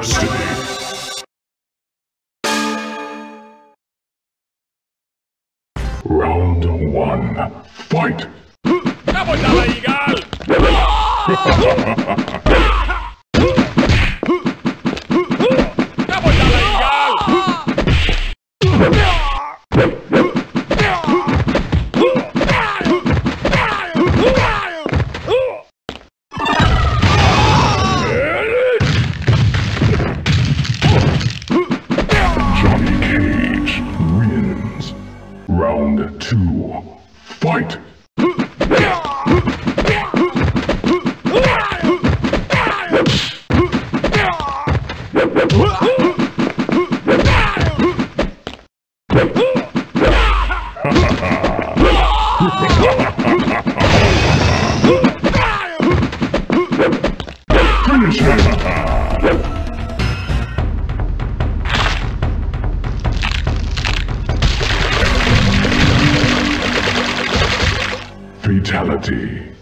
destiny. Round 1. Fight! ¡Vamos a la legal! ¡Vamos a la legal! Johnny Cage wins. Round 2. Fight! Finish him! Fatality.